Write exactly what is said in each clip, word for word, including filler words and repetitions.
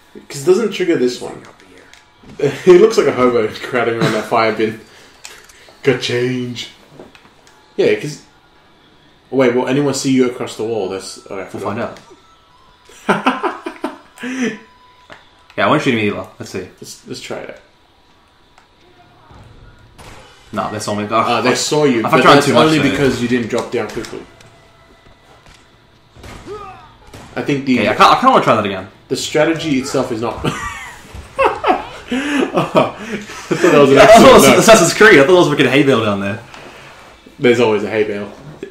Because it doesn't trigger this one. He looks like a hobo crowding around that fire bin. Got change. Yeah, because... Wait, will anyone see you across the wall? That's... Oh, we'll find out. Yeah, I won't shoot him either. Let's see. Let's, let's try it. No, they saw me. Oh, uh, they I, saw you, I but tried that's too much only there. because you didn't drop down quickly. I think the... Okay, I can't, I can't want to try that again. The strategy itself is not... Oh, I thought that was an yeah, I thought it was no. Assassin's Creed. I thought it was a freaking hay bale down there. There's always a hay bale.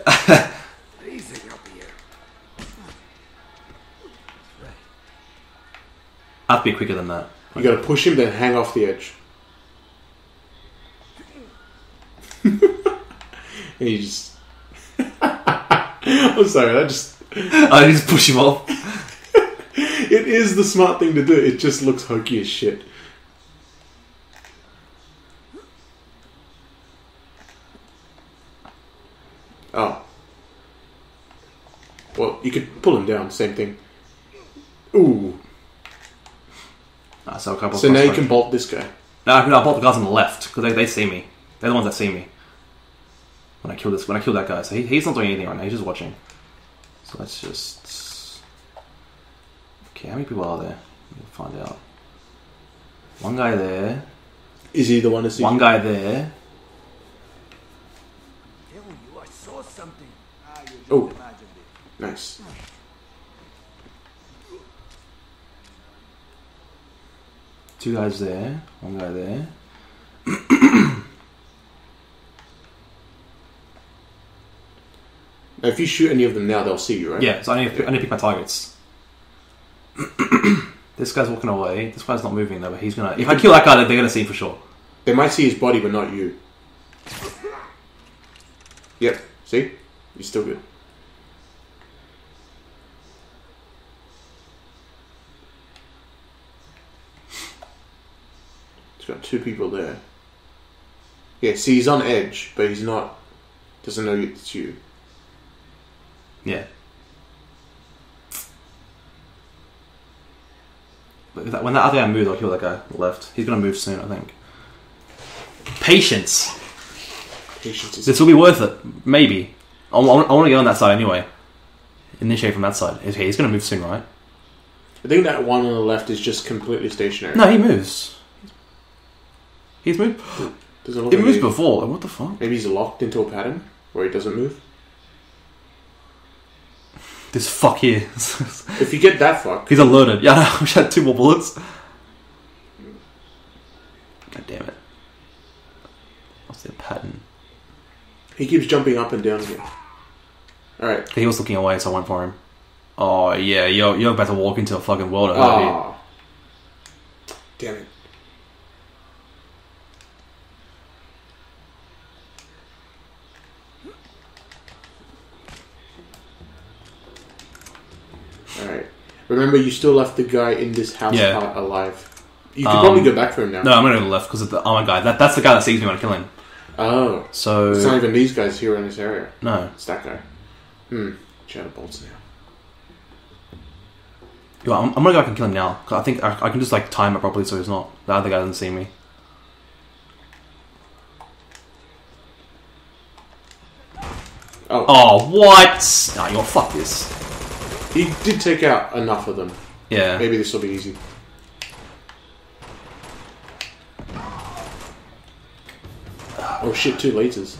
I have to be quicker than that. You gotta push him, then hang off the edge. And you just... I'm sorry, I just... I just push him off. It is the smart thing to do. It just looks hokey as shit. Oh. Well, you could pull him down, same thing. Ooh. Ah, so a couple so now you can bolt this guy. No, no, I'll bolt the guys on the left, because they, they see me. They're the ones that see me. When I kill this, when I kill that guy. So he, he's not doing anything right now, he's just watching. So let's just... Okay, how many people are there? We'll find out. One guy there. Is he the one that sees One you? guy there. Oh, nice. Two guys there. One guy there. Now, if you shoot any of them now, they'll see you, right? Yeah, so I need to, I need to pick my targets. This guy's walking away. This guy's not moving though, but he's gonna... If I kill that guy, they're gonna see for sure. They might see his body, but not you. Yep, see? You're still good. He's got two people there. Yeah, see, he's on edge, but he's not... Doesn't know it's you. Yeah. But if that, when that other guy moves, I'll kill that guy on the left. He's gonna move soon, I think. Patience! Patience is... This will be worth it. Maybe. I, I, I want to get on that side anyway. Initiate from that side. Okay, he's gonna move soon, right? I think that one on the left is just completely stationary. No, he moves. He's moved. Doesn't look He like moves he- before. Like, what the fuck? Maybe he's locked into a pattern where he doesn't move. This fuck here. If you get that fuck... He's alerted. Yeah, I wish I had two more bullets. God damn it. What's their pattern? He keeps jumping up and down again. Alright. He was looking away, so I went for him. Oh, yeah, you're, you're about to walk into a fucking world over here. Oh. Damn it. Alright. Remember, you still left the guy in this house Yeah. part alive. You can Um, probably go back for him now. No, I'm gonna go to the left because of the oh my god, that that's the guy that sees me when I kill him. Oh. So It's not even these guys here in this area. no, It's that guy. Hmm. Shadow bolts now. yeah, I'm, I'm gonna go back and kill him now. 'Cause I think I, I can just like time it properly so he's not the other guy doesn't see me. Oh. Oh what? Nah, you're fuck this. He did take out enough of them. Yeah. Maybe this will be easy. Oh shit, two lasers.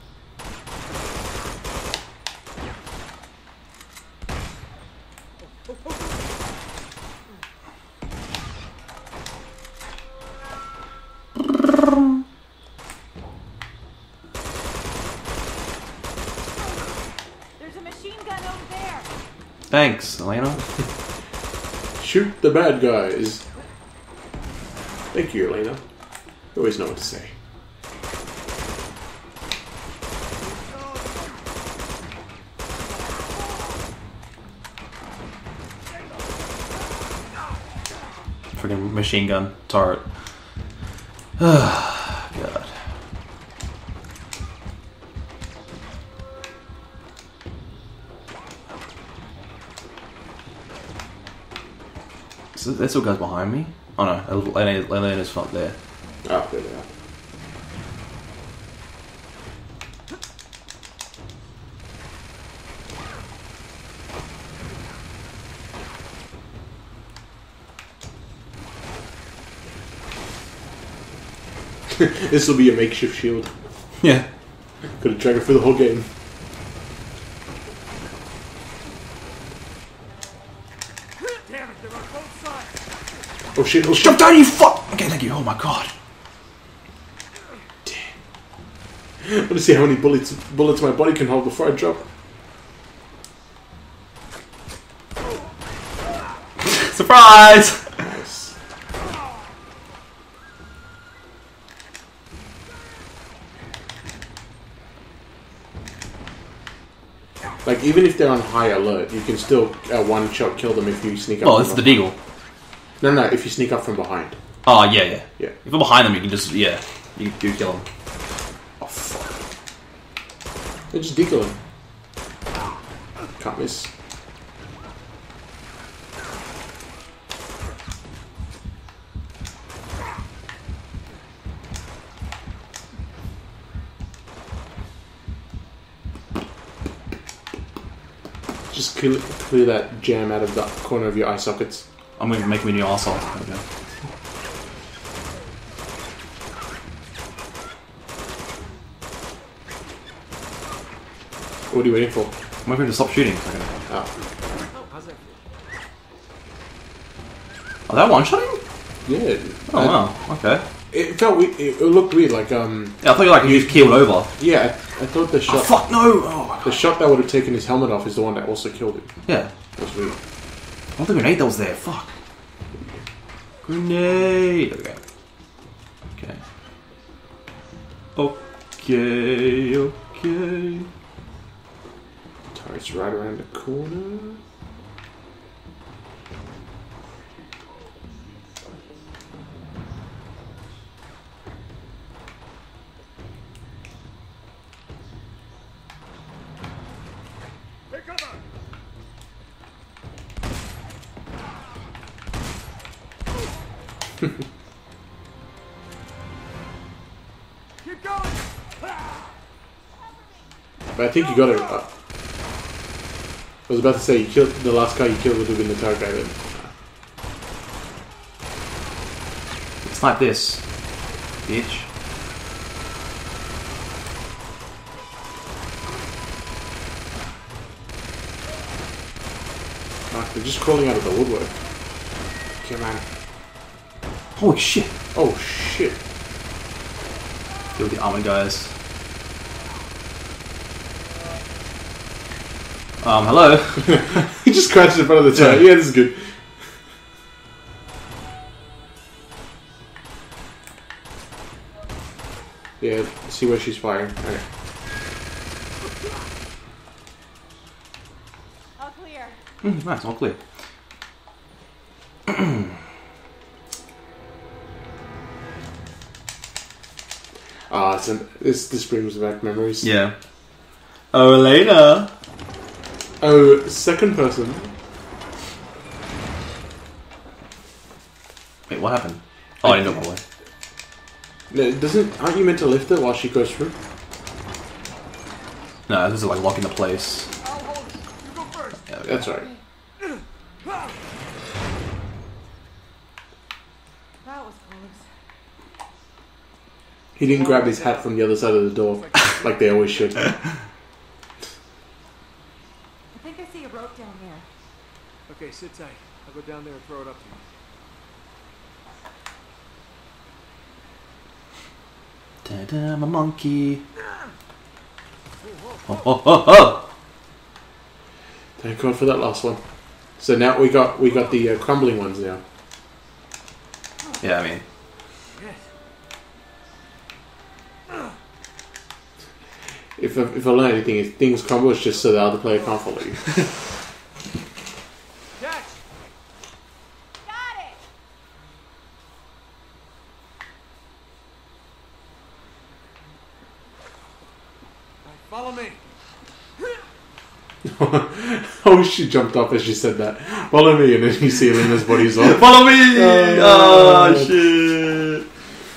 There's a machine gun over there. Thanks, Elena. Shoot the bad guys. Thank you, Elena. You always know what to say. Freaking machine gun turret. God. there's still guys behind me. Oh no, Elena's front there. Oh, there they are. This will be a makeshift shield. Yeah. Could have dragged it through the whole game. Damn it, they're on both sides. Oh shit, oh shit. Jump down, you fuck! Okay, thank you. Oh my god. Damn. I want to see how many bullets bullets my body can hold before I drop. Surprise! Nice. Like, even if they're on high alert, you can still uh, one-shot kill them if you sneak up. Well, from it's the behind. deagle. No, no, if you sneak up from behind. Oh, yeah, yeah. Yeah. If you're behind them, you can just, yeah, you do kill them. Oh, fuck. They're just deagling. Can't miss. Just clear, clear that jam out of the corner of your eye sockets. I'm going to make me a new arsehole. Okay. What are you waiting for? I'm waiting to stop shooting. Okay. Oh. Oh, that one-shotting? Yeah. Oh, I- wow. Okay. It felt weird. It, it looked weird. Like, um... Yeah, I thought you like you just keeled over. Yeah, I, I thought the Oh, shot... fuck, no! Oh, my The god. shot that would have taken his helmet off is the one that also killed him. Yeah. That's weird. I want the grenade that was there. Fuck. Grenade. Okay. Okay. Okay. Okay. Turret's right around the corner. Keep going. But I think you got it. Uh, I was about to say, you killed the last guy you killed would have been the turret guy then. It's like this. Bitch. Fuck, they're just crawling out of the woodwork. Come on. Holy shit. Oh shit. Deal with the armor guys. Um, hello. He just crouched in front of the turret. Yeah. Yeah, this is good. Yeah, see where she's firing. Okay. All clear. Mm, nice, all clear. Ah, it's an, this this brings back memories. Yeah. Oh, Elena. Oh, second person. Wait, what happened? Oh, I didn't know my way. No, doesn't aren't you meant to lift it while she goes through? No, this is like locking the place. I'll hold it. You go first. Yeah, okay. That's right. That was close. He didn't grab his hat from the other side of the door like they always should. I think I see a rope down there. Okay, sit tight. I'll go down there and throw it up to you. Ta-da, I'm a monkey. Oh, oh, oh, oh! Thank God for that last one. So now we got we got the uh, crumbling ones now. Yeah, I mean, If I, if I learn anything, if things crumble, it's just so the other player can't follow you. Catch! Got it. Follow me. I wish she jumped off as she said that. Follow me, and then you see Elena's body's off. Follow me! Oh, Oh, shit!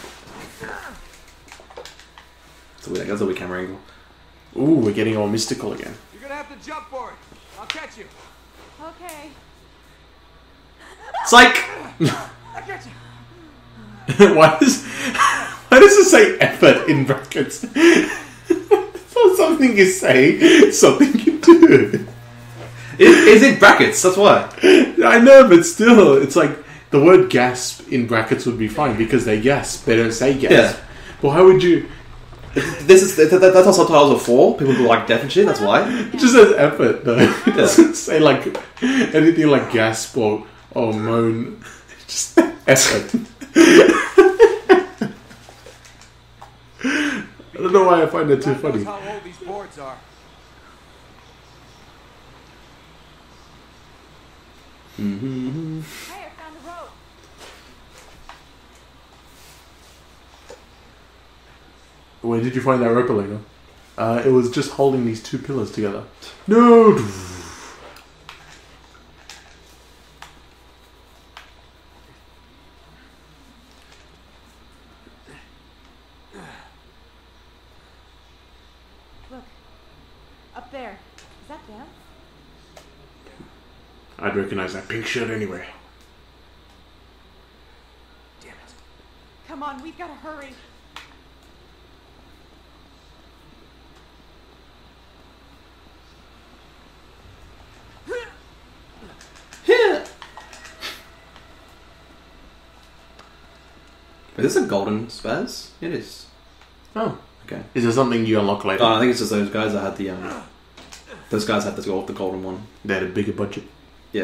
So that's a weird camera angle. Ooh, we're getting all mystical again. You're gonna have to jump for it. I'll catch you. Okay. Psych! I got you. why does why does it say effort in brackets? It's not something you say, it's something you do. It, is it brackets? That's why. I know, but still, it's like the word gasp in brackets would be fine because they gasp. They don't say gasp. Yeah. But how would you? This is that, that's what subtitles are for. People who like deaf and shit. That's why. It just says effort though. It doesn't say like anything like gasp or or moan. Just effort. I don't know why I find that too God funny. knows how old these boards are. Mm-hmm. Hey, I found a rope. Where did you find that rope, Elena? Uh, it was just holding these two pillars together. No! Look. Up there. Is that them? I'd recognize that pink shirt anywhere. Damn it. Come on, we've got to hurry. Is this a golden spaz? It is. Oh. Okay. Is there something you unlock later? Oh, I think it's just those guys that had the um. Those guys had to go off the golden one. They had a bigger budget. Yeah.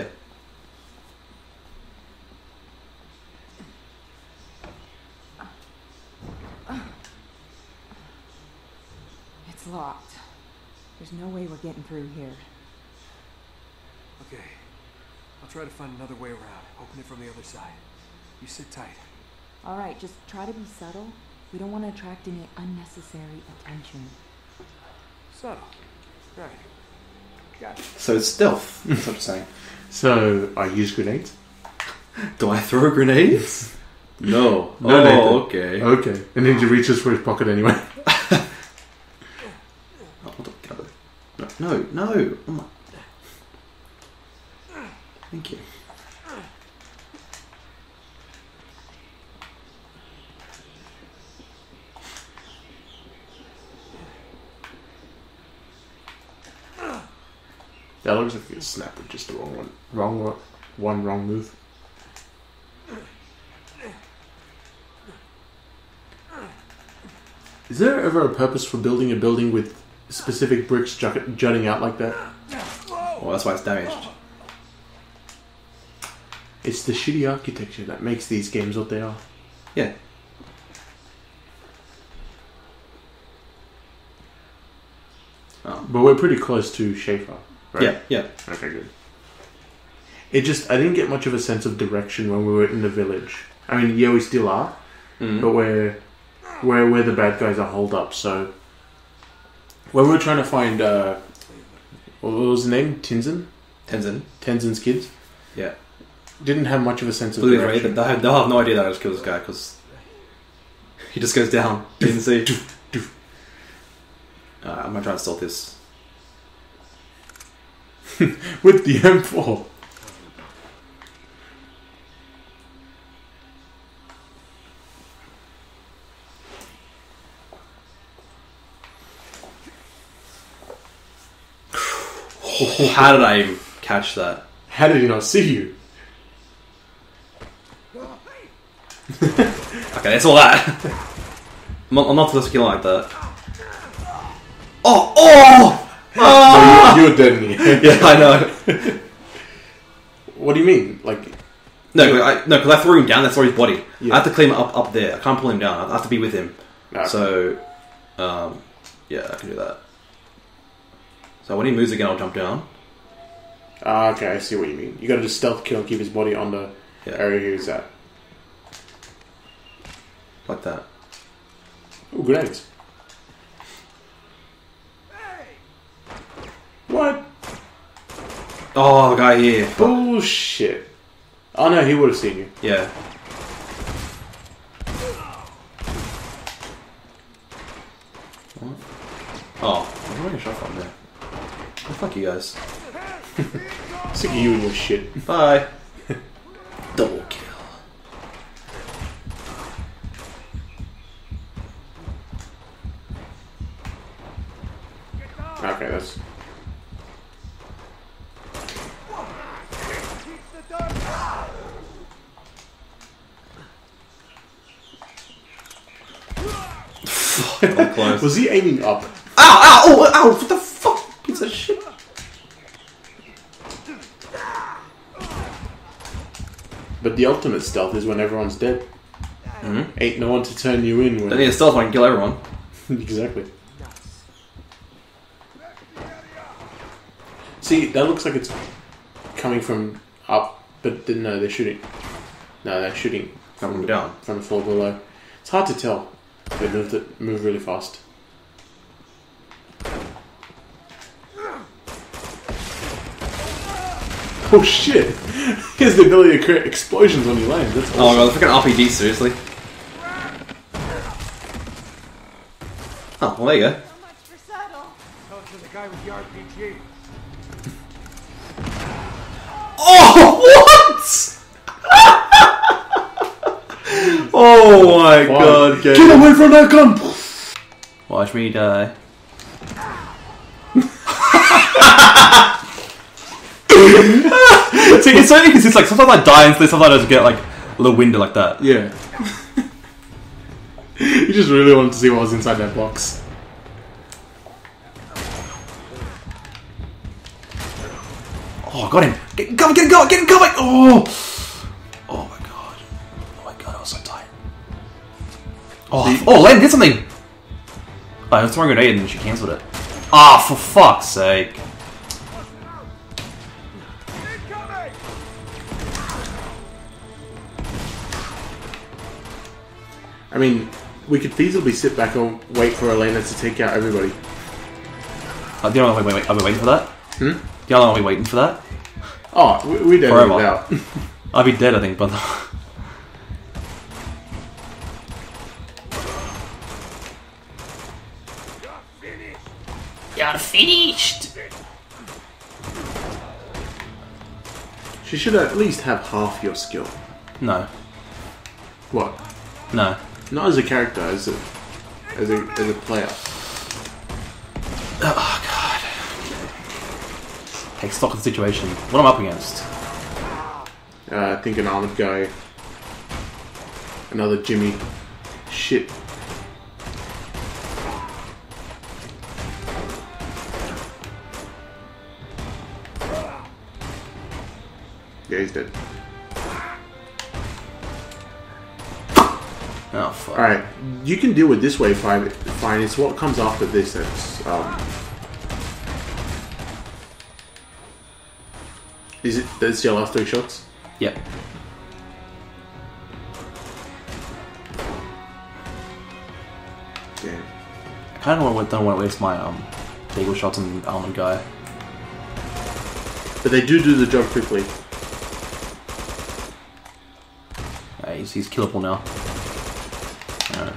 It's locked. There's no way we're getting through here. Okay. I'll try to find another way around. Open it from the other side. You sit tight. All right, just try to be subtle. We don't want to attract any unnecessary attention. Subtle. Right. Got it. So it's stealth. That's what I'm saying. So, I use grenades? Do I throw grenades? No. No, oh, Nathan. okay. Okay. And then he reaches for his pocket anyway. Oh, hold on, get out of there. No, no, no. Oh my. Thank you. That looks like a snap with just the wrong one. Wrong one. One wrong move. Is there ever a purpose for building a building with specific bricks ju- jutting out like that? Well, that's why it's damaged. It's the shitty architecture that makes these games what they are. Yeah. Oh. But we're pretty close to Schaefer, right? Yeah, yeah. Okay, good. It just, I didn't get much of a sense of direction when we were in the village. I mean, yeah, we still are, Mm-hmm. but we're, we're where the bad guys are holed up, so... When we were trying to find, uh... what was his name? Tenzin? Tenzin. Tenzin's kids? Yeah. Didn't have much of a sense of Believe right, direction. they'll have, they'll have no idea that I just killed this guy because he just goes down. You didn't see. Uh, I'm gonna try and stealth this. With the M four. How did I even catch that? How did he not see you? Okay, that's all that. I'm not, I'm not supposed to kill him like that. Oh! Oh! Ah! So you, you're dead in here. Yeah, I know. What do you mean? Like... No, 'cause I, no, because I threw him down. That's where his body. Yeah. I have to clean him up up there. I can't pull him down. I have to be with him. Okay. So, um, yeah, I can do that. So when he moves again, I'll jump down. Ah, okay, I see what you mean. You gotta just stealth kill and keep his body on the Yeah. area he's at. Like that. Ooh, grenades. Hey! What? Oh, the guy here. Bullshit. Oh no, he would have seen you. Yeah. What? Oh, I'm running a shot from there. Oh, fuck you guys. Sick of you and your shit. Bye. Double kill. Okay, that's... Close. Was he aiming up? Ow! Ow! Oh! Ow! What the fuck? Piece of shit. But the ultimate stealth is when everyone's dead. Mm-hmm. Ain't no one to turn you in when... Don't need a stealth one and kill everyone. Exactly. See, that looks like it's coming from up, but then, no, they're shooting. No, they're shooting Coming down. from the floor below. It's hard to tell. They move, it, move really fast. Oh shit! He has the ability to create explosions on your lane. That's awesome. Oh my god, the freaking R P G, seriously. Oh, well there you go. So much for subtle. Tell it to the guy with the R P G. Oh, what? Oh my Fine. god, Get away from that gun! Watch me die. See, it's so because it's like sometimes I die and sometimes I just get like a little window like that. Yeah. You just really wanted to see what was inside that box. Oh, got him! Get him going! Get him going! Get him going! Oh! Oh my god! Oh my god! I was so tired. Oh! See? Oh! Len did something! Oh, I was throwing a grenade and she cancelled it. Ah! For fuck's sake! I mean, we could feasibly sit back and wait for Elena to take out everybody. Uh, do you know how long wait, wait, are we waiting for that? Hmm? Do you know how long are we waiting for that? Oh, we, we don't Forever. know out. I'll be dead, I think, but... You're finished! She should at least have half your skill. No. What? No. Not as a character, as a as a as a player. Oh god. Take stock of the situation. What am I up against? Uh, I think an armored guy. Another Jimmy. Shit. Yeah, he's dead. Oh fuck. Alright, you can deal with this wave fine. Fine, it's what comes after this that's um. Is it that's your last three shots? Yep. Damn. I kind of don't want to waste my um, eagle shots on the almond guy. But they do do the job quickly. Yeah, he's, he's killable now. No.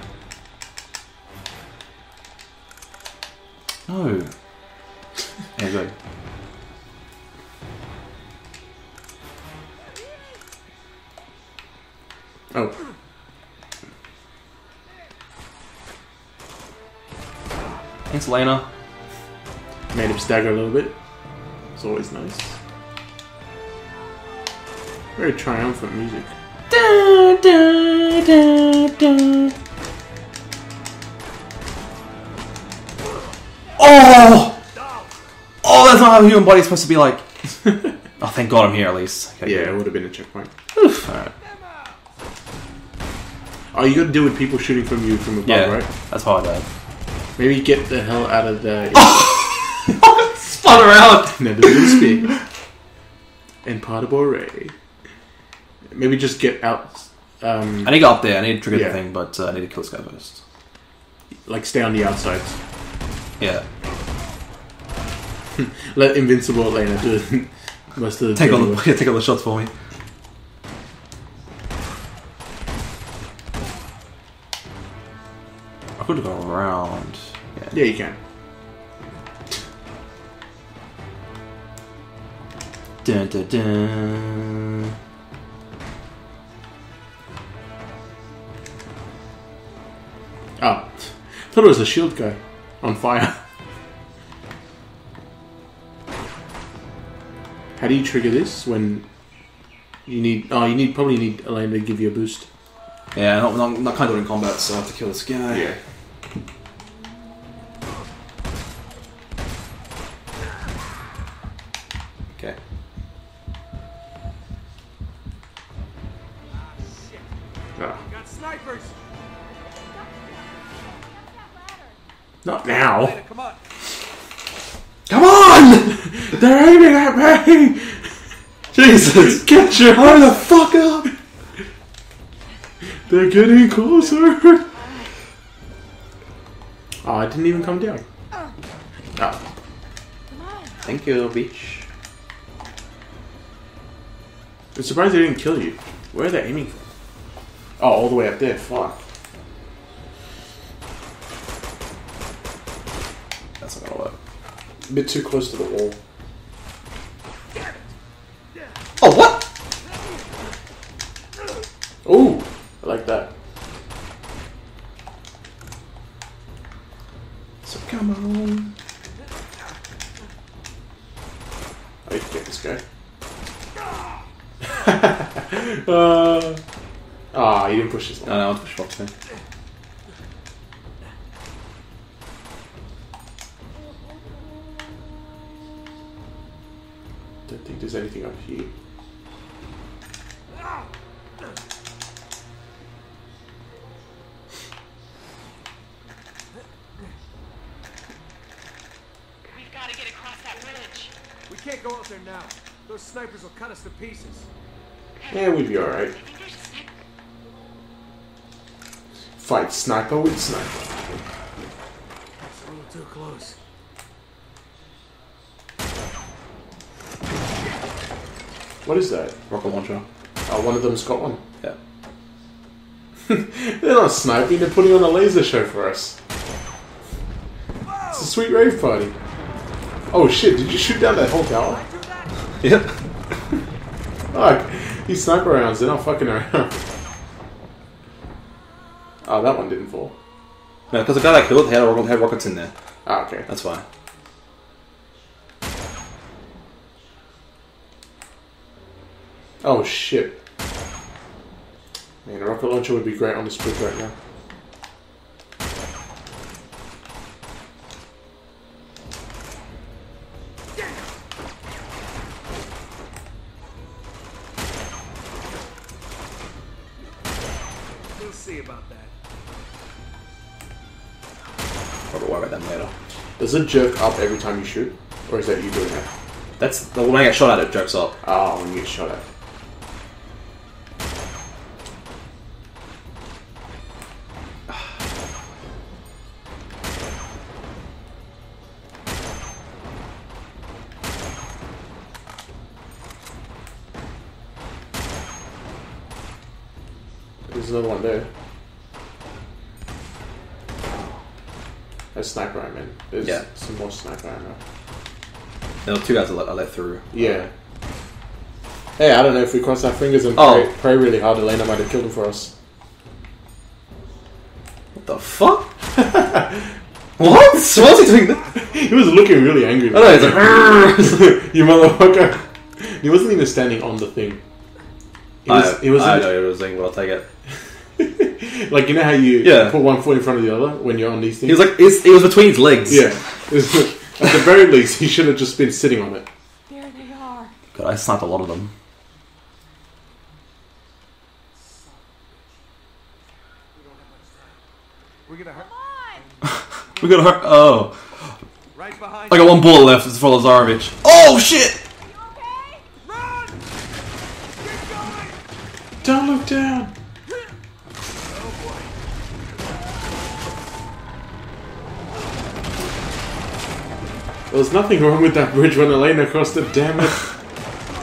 No. There you go. Oh. Thanks, Lena. Made him stagger a little bit. It's always nice. Very triumphant music. Da, da, da, da. Oh! Oh, that's not how a human body's supposed to be like. Oh, thank God I'm here at least. Okay, Yeah, good. it would have been a checkpoint. Alright. Oh, you got to deal with people shooting from you from above, Yeah, right? that's how I died. Maybe get the hell out of the. Spun around! Never will speak. And part of Ray. Maybe just get out. Um, I need to go up there, I need to trigger Yeah. the thing, but uh, I need to kill this guy first. like stay on the outsides. Yeah. Let Invincible Elena do it. Most of the Take all dirty the work. yeah, take all the shots for me. I could go around. Yeah. Yeah, you can. Dun, dun, dun. Oh, thought it was a shield guy on fire. How do you trigger this when you need? Oh, you need probably need Elaine to give you a boost. Yeah, not, not, not kind of in combat, so I have to kill this guy. Yeah. Okay. Oh. Got snipers! Not now. Elena, come on. Come on! They're aiming at me! Jesus! Get your hurry the fuck up! They're getting closer! Oh, I didn't even come down. Oh. Thank you, bitch. I'm surprised they didn't kill you. Where are they aiming from? Oh, all the way up there. Fuck. That's not gonna work. A bit too close to the wall. Oh, what? Ooh! I like that. So come on. I need to get this guy. uh, ah, you didn't push this one. No, no, I want to push box then. Don't think there's anything up here. We've got to get across that bridge. We can't go out there now. Those snipers will cut us to pieces. Yeah, we'd be alright. I think there's a sniper. Fight sniper with sniper. It's a little too close. What is that? Rocket launcher. Oh, one of them's got one. Yeah. They're not sniping, they're putting on a laser show for us. It's a sweet rave party. Oh shit, did you shoot down that whole tower? Yep. Fuck. These sniper rounds, they're not fucking around. Oh, that one didn't fall. No, because the guy that killed had, rocket, had rockets in there. Ah, okay. That's fine. Oh shit. Man, a rocket launcher would be great on this bridge right now. We'll see about that. Probably worry about them later. Does it jerk up every time you shoot? Or is that you doing that? That's the when I get shot at it, jokes up. Oh, when you get shot at. There's another one there. That's sniper ammo. There's Yeah. some more sniper ammo. There were two guys I let, I let through. Yeah. Hey, I don't know if we cross our fingers and Oh. pray, pray really hard, Elena might have killed him for us. What the fuck? What? What's he doing that? He was looking really angry. I know, he's like, "Arrgh." You motherfucker. He wasn't even standing on the thing. He was, I, he was I in- know he was doing, but I'll take it. like, you know how you Yeah. put one foot in front of the other when you're on these things? He was like, it's, it was between his legs. yeah. It was- at the very least, he should have just been sitting on it. There they are. God, I sniped a lot of them. We're gonna hurt. We gotta hurt. Oh. Right behind I got one bullet left, it's for Lazarevich. Oh shit! Run! Get going! Don't look down. Oh boy. There was nothing wrong with that bridge when Elena crossed it, damn it.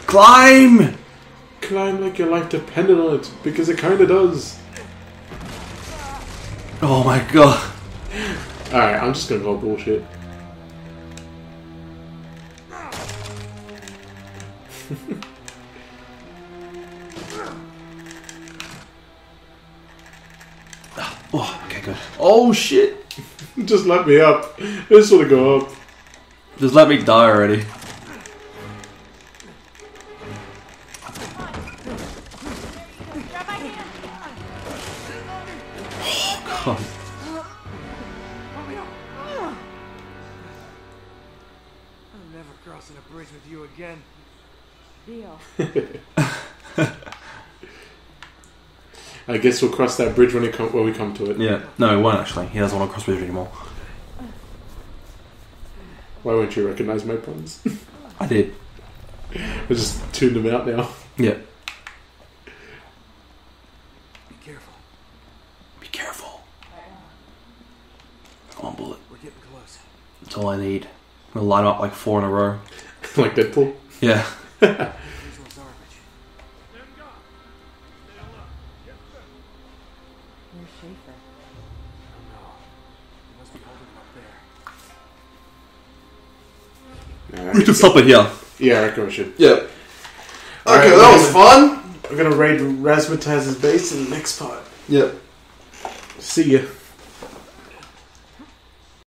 Climb! Climb like your life depended on it, because it kinda does. Oh my god. Alright, I'm just gonna go bullshit. Oh, okay, good. Oh shit! Just let me up. I just wanna go up. Just let me die already. Oh god. I'm never crossing a bridge with you again. Deal. I guess we'll cross that bridge when, it come, when we come to it. Yeah. No, he won't actually. He doesn't want to cross bridge anymore. Why won't you recognise my puns? I did. I just tuned them out now. Yeah. Be careful. Be careful. Come on, Bullet. We're getting close. That's all I need. I'm gonna line up like four in a row. Like Deadpool. Yeah. Here's Lazarevich. Where's Schaefer? I don't know. He must be holding him up there. Nah, We should stop it here. Yeah, I reckon we should. Yeah. Alright, Okay, that we're was gonna- fun. We're gonna raid Razzmataz's base in the next part. Yeah. See ya.